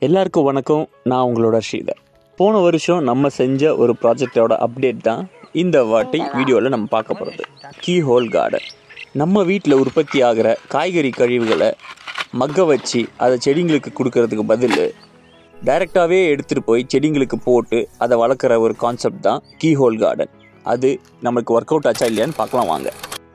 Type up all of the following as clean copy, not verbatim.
எல்லாருக்கும் வணக்கம். நான் உங்களோட ஸ்ரீதர். போன வருஷம் நம்ம செஞ்ச ஒரு ப்ராஜெக்டோட அப்டேட் தான் இந்த வாட்டி வீடியோவில் நம்ம பார்க்க போகிறது. Keyhole garden. நம்ம வீட்டில் உற்பத்தி ஆகிற காய்கறி கழிவுகளை மக்க வச்சு அதை செடிங்களுக்கு கொடுக்கறதுக்கு பதில் டைரெக்டாகவே எடுத்துகிட்டு போய் செடிங்களுக்கு போட்டு அதை வளர்க்குற ஒரு கான்செப்ட் தான் கீ ஹோல் கார்டன். அது நம்மளுக்கு ஒர்க் அவுட் ஆச்சா இல்லையான்னு பார்க்கலாம் வாங்க.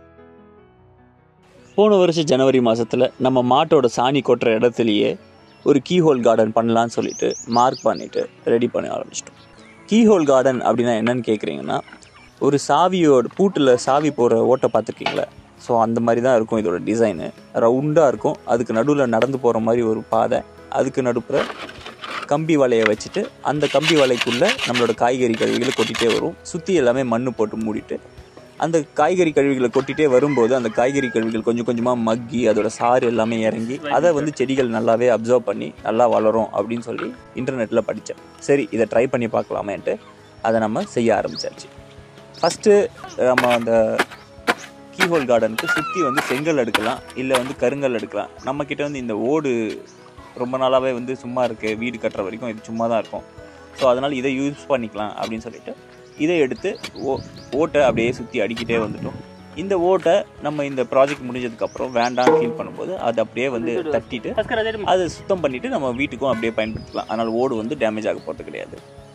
போன வருஷம் ஜனவரி மாதத்தில் நம்ம மாட்டோட சாணி கொட்டுற இடத்துலையே ஒரு கீஹோல் கார்டன் பண்ணலான்னு சொல்லிட்டு மார்க் பண்ணிவிட்டு ரெடி பண்ண ஆரம்பிச்சிட்டோம். கீஹோல் கார்டன் அப்படின்னா என்னன்னு கேட்குறீங்கன்னா, ஒரு சாவியோட பூட்டில் சாவி போகிற ஓட்டை பார்த்துருக்கீங்களா? ஸோ அந்த மாதிரி தான் இருக்கும் இதோட டிசைனு. ரவுண்டாக இருக்கும். அதுக்கு நடுவில் நடந்து போகிற மாதிரி ஒரு பாதை, அதுக்கு நடுப்புற கம்பி வலையை வச்சுட்டு அந்த கம்பி வலைக்குள்ளே நம்மளோட காய்கறி கழிவுகளை கொட்டிகிட்டே வரும். சுற்றி எல்லாமே மண் போட்டு மூடிட்டு அந்த காய்கறி கழிவுகளை கொட்டிகிட்டே வரும்போது அந்த காய்கறி கழிவுகள் கொஞ்சம் கொஞ்சமாக மக்கி அதோட சாறு எல்லாமே இறங்கி அதை செடிகள் நல்லாவே அப்சர்வ் பண்ணி நல்லா வளரும் அப்படின்னு சொல்லி இன்டர்நெட்டில் படித்தேன். சரி, இதை ட்ரை பண்ணி பார்க்கலாமேன்ட்டு அதை நம்ம செய்ய ஆரம்பிச்சாச்சு. ஃபஸ்ட்டு நம்ம அந்த கீஹோல் கார்டனுக்கு சுற்றி செங்கல் எடுக்கலாம், இல்லை கருங்கல் எடுக்கலாம். நம்மக்கிட்ட இந்த ஓடு ரொம்ப நாளாகவே சும்மா இருக்குது, வீடு கட்டுற வரைக்கும் இது சும்மா தான் இருக்கும். ஸோ அதனால் இதை யூஸ் பண்ணிக்கலாம் அப்படின்னு சொல்லிட்டு இதை எடுத்து ஓட்டை அப்படியே சுற்றி அடிக்கிட்டே வந்துட்டோம். இந்த ஓட்டை நம்ம இந்த ப்ராஜெக்ட் முடிஞ்சதுக்கப்புறம் வேண்டாம்னு ஃபீல் பண்ணும்போது அதை அப்படியே தட்டிட்டு அதை சுத்தம் பண்ணிவிட்டு நம்ம வீட்டுக்கும் அப்படியே பயன்படுத்தலாம். அதனால் ஓடு டேமேஜ் ஆக போகிறது கிடையாது.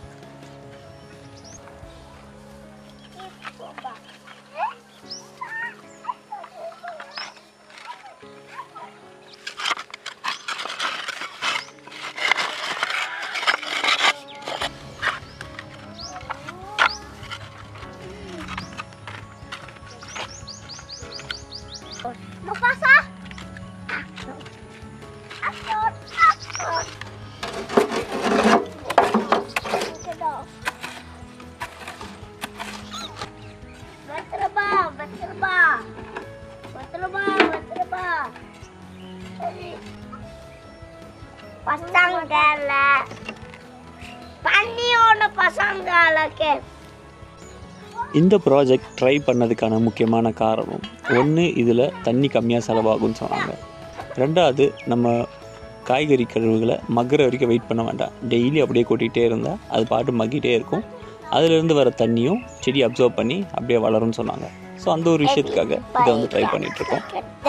Mufasa. Akut. Pasangala. Panniyoda pasangala ke. இந்த ப்ராஜெக்ட் ட்ரை பண்ணதுக்கான முக்கியமான காரணம், ஒன்று இதில் தண்ணி கம்மியாக செலவாகும்னு சொன்னாங்க. ரெண்டாவது, நம்ம காய்கறி கழிவுகளை மக்கிற வரைக்கும் வெயிட் பண்ண வேண்டாம். டெய்லி அப்படியே கொட்டிகிட்டே இருந்தால் அது பாட்டு மக்கிட்டே இருக்கும். அதிலிருந்து வர தண்ணியும் செடி அப்சர்வ் பண்ணி அப்படியே வளரும்னு சொன்னாங்க. ஸோ அந்த ஒரு விஷயத்துக்காக இதை ட்ரை பண்ணிகிட்ருக்கோம்.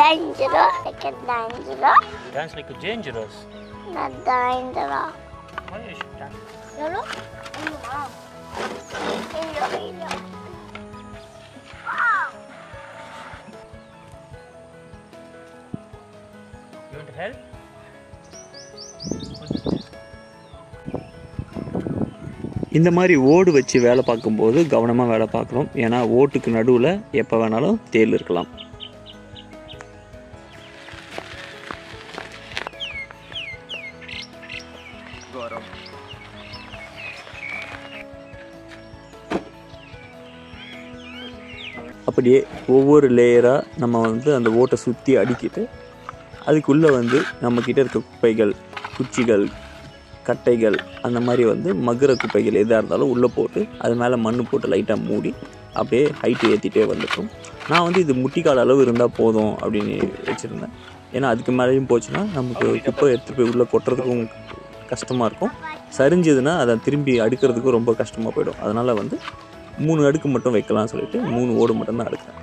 இந்த மாதிரி ஓடு வச்சு வேலை பார்க்கும்போது கவனமாக வேலை பார்க்கணும். ஏன்னா ஓட்டுக்கு நடுவில் எப்போ வேணாலும் தேள் இருக்கலாம். அப்படியே ஒவ்வொரு லேயராக நம்ம அந்த ஓட்டை சுற்றி அடிக்கிட்டு அதுக்குள்ளே நம்மக்கிட்ட இருக்க குப்பைகள், குச்சிகள், கட்டைகள், அந்த மாதிரி மகுர குப்பைகள் எதாக இருந்தாலும் உள்ளே போட்டு அது மேலே மண் போட்டு லைட்டாக மூடி அப்படியே ஹைட்டு ஏற்றிட்டே வந்துட்டோம். நான் இது முட்டிக்கால் அளவு இருந்தால் போதும் அப்படின்னு வச்சுருந்தேன். ஏன்னா அதுக்கு மேலேயும் போச்சுன்னா நமக்கு குப்பை எடுத்துகிட்டு போய் உள்ளே கொட்டுறதுக்கும் கஷ்டமாக இருக்கும். சரிஞ்சதுன்னா அதை திரும்பி அடுக்கிறதுக்கும் ரொம்ப கஷ்டமாக போயிடும். அதனால் 3 அடுக்கு மட்டும் வைக்கலாம்னு சொல்லிட்டு 3 ஓடு மட்டும்தான் அடுக்கிறேன்.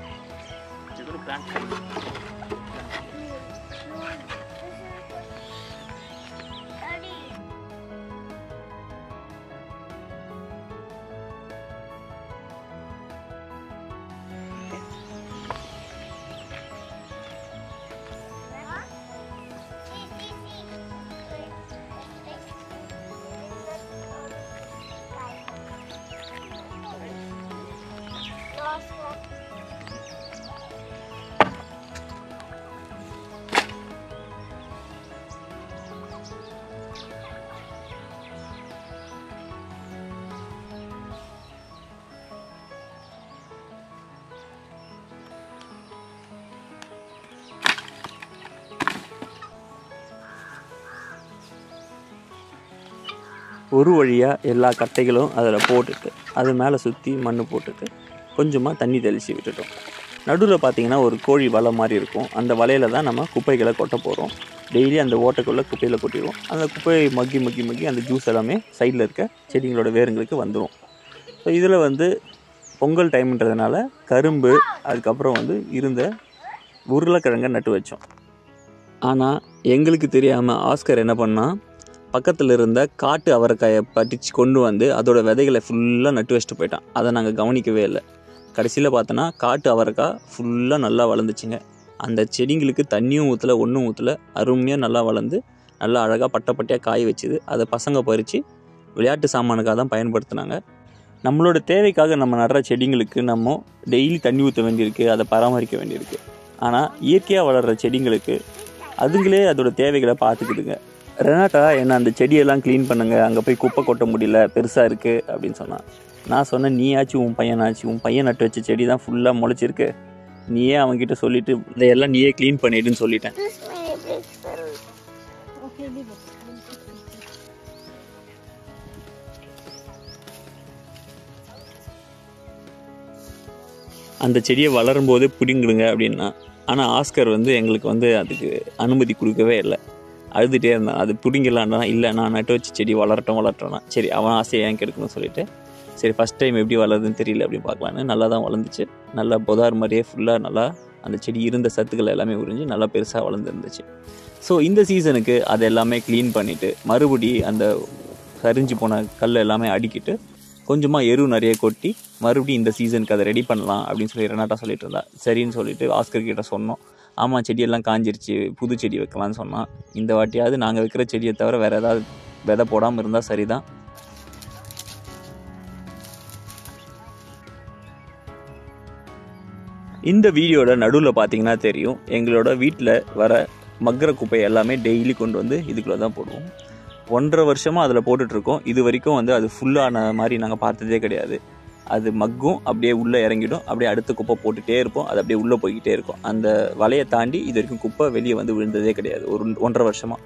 ஒரு வழியாக எல்லா கட்டைகளும் அதில் போட்டுட்டு அது மேலே சுற்றி மண் போட்டுட்டு கொஞ்சமாக தண்ணி தெளித்து விட்டுட்டோம். நடுவில் பார்த்திங்கன்னா ஒரு கோழி வலை மாதிரி இருக்கும். அந்த வலையில் தான் நம்ம குப்பைகளை கொட்ட போகிறோம். டெய்லி அந்த ஓட்டைக்குள்ளே குப்பையில் கொட்டிடுவோம். அந்த குப்பையை மக்கி மக்கி மக்கி அந்த ஜூஸ் எல்லாமே சைடில் இருக்க செடிங்களோட வேருங்களுக்கு வந்துடும். ஸோ இதில் வந்து பொங்கல் டைம்ன்றதுனால கரும்பு அதுக்கப்புறம் வந்து இருந்த உருளைக்கிழங்கை நட்டு வச்சோம். ஆனால் எங்களுக்கு தெரியாமல் ஆஸ்கர் என்ன பண்ணால் பக்கத்தில் இருந்த காட்டு அவரைக்காயை பறித்து கொண்டு வந்து அதோட விதைகளை ஃபுல்லாக நட்டு வச்சுட்டு போயிட்டான். அதை நாங்கள் கவனிக்கவே இல்லை. கடைசியில் பார்த்தோன்னா காட்டு அவரைக்காய் ஃபுல்லாக நல்லா வளர்ந்துச்சுங்க. அந்த செடிங்களுக்கு தண்ணியும் ஊற்றலை, ஒன்றும் ஊற்றலை, அருமையாக நல்லா வளர்ந்து நல்லா அழகாக பட்டையாக காய வச்சுது. அதை பசங்க பறித்து விளையாட்டு சாமானுக்காக தான் பயன்படுத்தினாங்க. நம்மளோட தேவைக்காக நம்ம நடுற செடிங்களுக்கு நம்ம டெய்லி தண்ணி ஊற்ற வேண்டியிருக்கு, அதை பராமரிக்க வேண்டியிருக்கு. ஆனால் இயற்கையாக வளர்கிற செடிங்களுக்கு அதுங்களே அதோட தேவைகளை பார்த்துக்கிடுங்க. ரெனாட்டா என்ன அந்த செடியெல்லாம் க்ளீன் பண்ணுங்க, அங்கே போய் குப்பை கொட்ட முடியல, பெருசாக இருக்குது அப்படின்னு சொன்னான். நான் சொன்னேன், நீயாச்சும் உன் பையன் நட்டு வச்ச செடி தான் ஃபுல்லாக முளைச்சிருக்கு, நீயே அவன்கிட்ட சொல்லிவிட்டு இதையெல்லாம் நீயே க்ளீன் பண்ணிடுன்னு சொல்லிட்டேன். அந்த செடியை வளரும் போதே பிடிங்கிடுங்க அப்படின்னா. ஆனால் ஆஸ்கர் வந்து எங்களுக்கு வந்து அதுக்கு அனுமதி கொடுக்கவே இல்லை. அழுதுகிட்டே இருந்தான். அது பிடிங்கலான்னா இல்லை, நான் நட்டு வச்சு செடி வளரட்டோம்னா சரி அவன் ஆசையை ஏன் கெடுக்கணும்னு சொல்லிட்டு சரி ஃபஸ்ட் டைம் எப்படி வளருதுன்னு தெரியல அப்படின்னு பார்க்கலான்னு நல்லா தான் வளர்ந்துச்சு. நல்லா பொதார் மாதிரியே ஃபுல்லாக நல்லா அந்த செடி இருந்த சத்துக்கள் எல்லாமே உறிஞ்சு நல்லா பெருசாக வளர்ந்துருந்துச்சு. ஸோ இந்த சீசனுக்கு அதை எல்லாமே க்ளீன் பண்ணிவிட்டு மறுபடி அந்த சரிஞ்சு போன கல் எல்லாமே அடிக்கிட்டு கொஞ்சமாக எரு நிறைய கொட்டி மறுபடியும் இந்த சீசனுக்கு அதை ரெடி பண்ணலாம் அப்படின்னு சொல்லி ரெனாட்டா சொல்லிட்டு இருந்தா. சரின்னு சொல்லிட்டு ஆஸ்கர் கிட்ட சொன்னோம். ஆமாம், செடியெல்லாம் காஞ்சிருச்சு, புது செடி வைக்கலான்னு சொன்னான். இந்த வாட்டியாவது நாங்கள் வைக்கிற செடியை தவிர வேறு ஏதாவது விதை போடாமல் இருந்தால் சரிதான். இந்த வீடியோட நடுவில் பார்த்தீங்கன்னா தெரியும், எங்களோட வீட்டில் வர மக்கிற குப்பை எல்லாமே டெய்லி கொண்டு வந்து இதுக்குள்ளே தான் போடுவோம். 1.5 வருஷமாக அதில் போட்டுட்ருக்கோம். இது வரைக்கும் வந்து அது ஃபுல்லான மாதிரி நாங்கள் பார்த்ததே கிடையாது. அது மக்கும், அப்படியே உள்ளே இறங்கிடும், அப்படியே அடுத்த குப்பை போட்டுகிட்டே இருப்போம், அது அப்படியே உள்ளே போய்கிட்டே இருக்கும். அந்த வலையை தாண்டி இது வரைக்கும் குப்பை வெளியே வந்து விழுந்ததே கிடையாது ஒரு 1.5 வருஷமாக.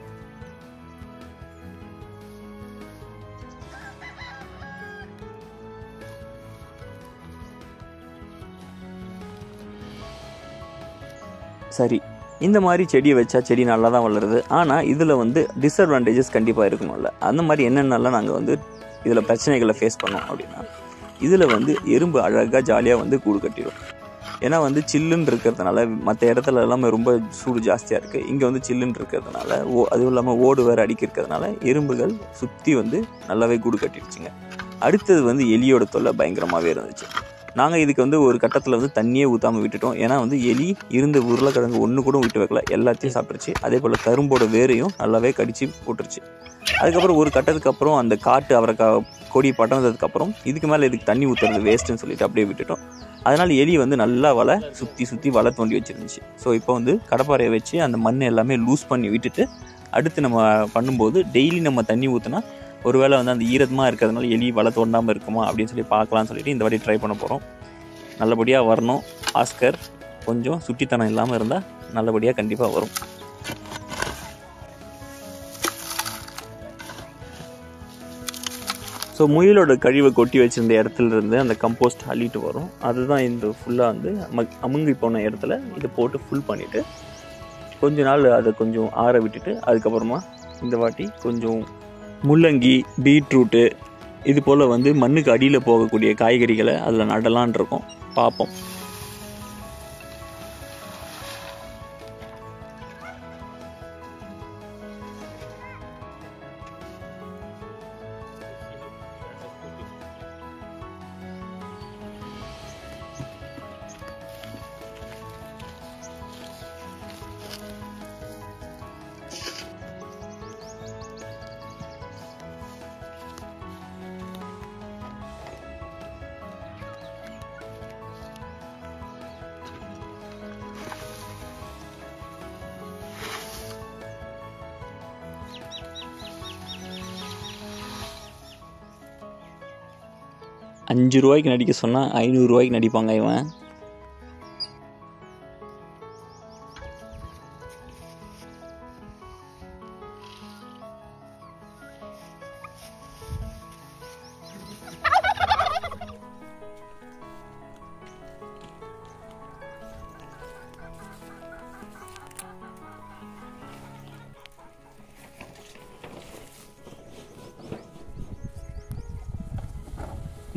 சரி, இந்த மாதிரி செடியை வச்சா செடி நல்லா தான் வளருது. ஆனால் இதில் வந்து டிஸ்அட்வான்டேஜஸ் கண்டிப்பாக இருக்கணும்ல. அந்த மாதிரி என்னென்னலாம் நாங்கள் வந்து இதில் பிரச்சனைகளை ஃபேஸ் பண்ணோம் அப்படின்னா, இதில் வந்து எறும்பு அழகாக ஜாலியாக வந்து கூடு கட்டிடும். ஏன்னா வந்து சில்லுன்னு இருக்கிறதுனால மற்ற இடத்துல எல்லாமே ரொம்ப சூடு ஜாஸ்தியாக இருக்குது. இங்கே வந்து சில்லுன்னு இருக்கிறதுனால அதுவும் இல்லாமல் ஓடு வேறு அடிக்கிறதுனால எறும்புகள் சுற்றி வந்து நல்லாவே கூடு கட்டிடுச்சுங்க. அடுத்தது வந்து எலியோட தொல்லை பயங்கரமாகவே இருந்துச்சு. நாங்கள் இதுக்கு வந்து ஒரு கட்டத்தில் வந்து தண்ணியே ஊற்றாமல் விட்டுட்டோம். ஏன்னா வந்து எலி இருந்த உருளைக்கிழங்கு ஒன்று கூட விட்டு வைக்கல, எல்லாத்தையும் சாப்பிட்டுருச்சு. அதே போல் கரும்போட வேரையும் நல்லாவே கடிச்சு போட்டுருச்சு. அதுக்கப்புறம் ஒரு கட்டத்துக்கு அப்புறம் அந்த காட்டு அவரைக்காய் கொடி பட்டனதுக்கப்புறம் இதுக்கு மேலே இதுக்கு தண்ணி ஊற்றுறது வேஸ்ட்டுன்னு சொல்லிட்டு அப்படியே விட்டுட்டோம். அதனால் எலி வந்து நல்லா சுற்றி வலை தோண்டி வச்சுருந்துச்சு. ஸோ இப்போ வந்து கடப்பாறையை வச்சு அந்த மண் எல்லாமே லூஸ் பண்ணி விட்டுட்டு அடுத்து நம்ம பண்ணும்போது டெய்லி நம்ம தண்ணி ஊற்றினா ஒருவேளை வந்து அந்த ஈரமாக இருக்கிறதுனால எலி வலை தோண்டாமல் இருக்குமா அப்படின்னு சொல்லி பார்க்கலான்னு சொல்லிட்டு இந்த வாட்டி ட்ரை பண்ண போகிறோம். நல்லபடியாக வரணும். ஆஸ்கர் கொஞ்சம் சுட்டித்தனம் இல்லாமல் இருந்தால் நல்லபடியாக கண்டிப்பாக வரும். ஸோ முயலோட கழிவை கொட்டி வச்சுருந்த இடத்துல இருந்து அந்த கம்போஸ்ட் அள்ளிட்டு வரும். அதுதான் இந்த ஃபுல்லாக வந்து அமுங்கி போன இடத்துல இதை போட்டு ஃபுல் பண்ணிவிட்டு கொஞ்ச நாள் அதை கொஞ்சம் ஆற விட்டுட்டு அதுக்கப்புறமா இந்த வாட்டி கொஞ்சம் முள்ளங்கி, பீட்ரூட்டு இது போல் வந்து மண்ணுக்கு அடியில் போகக்கூடிய காய்கறிகளை அதில் நடலான் இருக்கோம். பார்ப்போம். ₹5 நடிக்க சொன்னால் ₹500 நடிப்பாங்க இவன்.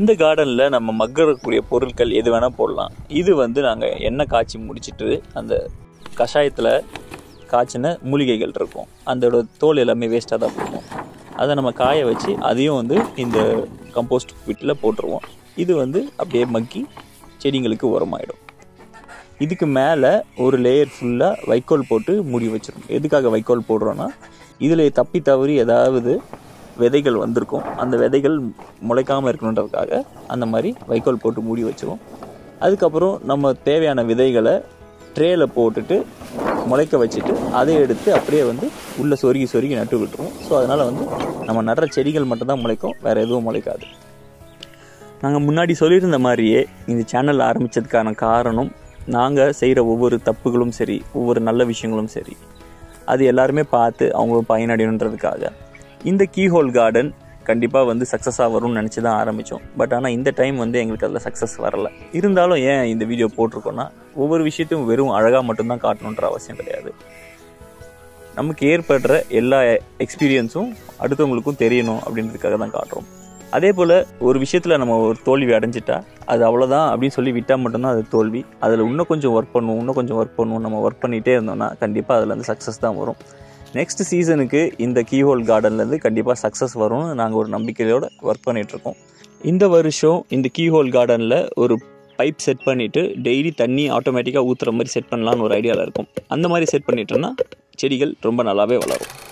இந்த கார்டனில் நம்ம மக்கக்கூடிய பொருட்கள் எது வேணால் போடலாம். இது வந்து நாங்கள் எண்ணெய் காய்ச்சி முடிச்சுட்டு அந்த கஷாயத்தில் காய்ச்சின மூலிகைகள் இருக்கும், அதோட தோல் எல்லாமே வேஸ்ட்டாக தான் போகும். அதை நம்ம காய வச்சு அதையும் வந்து இந்த கம்போஸ்ட் பிட்டில் போட்டுருவோம். இது வந்து அப்படியே மக்கி செடிங்களுக்கு உரமாயிடும். இதுக்கு மேலே ஒரு லேயர் ஃபுல்லாக வைக்கோல் போட்டு மூடி வச்சிடும். எதுக்காக வைக்கோல் போடுறோன்னா, இதில் தப்பி தவறி ஏதாவது விதைகள் வந்திருக்கும், அந்த விதைகள் முளைக்காமல் இருக்கணுன்றதுக்காக அந்த மாதிரி வைக்கோல் போட்டு மூடி வச்சிருவோம். அதுக்கப்புறம் நம்ம தேவையான விதைகளை ட்ரேயில் போட்டுட்டு முளைக்க வச்சுட்டு அதை எடுத்து அப்படியே வந்து உள்ளே சொருகி நட்டு விட்டுருவோம். ஸோ அதனால் வந்து நம்ம நடுற செடிகள் மட்டும்தான் முளைக்கும், வேறு எதுவும் முளைக்காது. நாங்கள் முன்னாடி சொல்லியிருந்த மாதிரியே இந்த சேனல் ஆரம்பித்ததுக்கான காரணம், நாங்கள் செய்கிற ஒவ்வொரு தப்புகளும் சரி, ஒவ்வொரு நல்ல விஷயங்களும் சரி, அது எல்லாருமே பார்த்து அவங்களும் பயனடையணுன்றதுக்காக. இந்த கீஹோல் கார்டன் கண்டிப்பாக வந்து சக்ஸஸாக வரும்னு நினச்சி தான் ஆரம்பித்தோம். பட் ஆனால் இந்த டைம் வந்து எங்களுக்கு அதில் சக்ஸஸ் வரலை. இருந்தாலும் ஏன் இந்த வீடியோ போட்டிருக்கோன்னா, ஒவ்வொரு விஷயத்தையும் வெறும் அழகாக மட்டும்தான் காட்டணுன்ற அவசியம் கிடையாது. நமக்கு ஏற்படுற எல்லா எக்ஸ்பீரியன்ஸும் அடுத்தவங்களுக்கும் தெரியணும் அப்படின்றதுக்காக தான் காட்டுறோம். அதே போல் ஒரு விஷயத்தில் நம்ம ஒரு தோல்வி அடைஞ்சிட்டா அது அவ்வளோதான் அப்படின்னு சொல்லி விட்டால் மட்டும்தான் அது தோல்வி. அதில் இன்னும் கொஞ்சம் ஒர்க் பண்ணுவோம், நம்ம ஒர்க் பண்ணிகிட்டே இருந்தோம்னா கண்டிப்பாக அதில் வந்து சக்ஸஸ் தான் வரும். நெக்ஸ்ட் சீசனுக்கு இந்த கீஹோல் கார்டன்லேருந்து கண்டிப்பாக சக்ஸஸ் வரும்னு நாங்கள் ஒரு நம்பிக்கையோடு ஒர்க் பண்ணிகிட்ருக்கோம். இந்த வருஷம் இந்த கீஹோல் கார்டனில் ஒரு பைப் செட் பண்ணிவிட்டு டெய்லி தண்ணி ஆட்டோமேட்டிக்காக ஊற்றுற மாதிரி செட் பண்ணலான்னு ஒரு ஐடியாவில் இருக்கும். அந்த மாதிரி செட் பண்ணிட்டோன்னா செடிகள் ரொம்ப நல்லாவே வளரும்.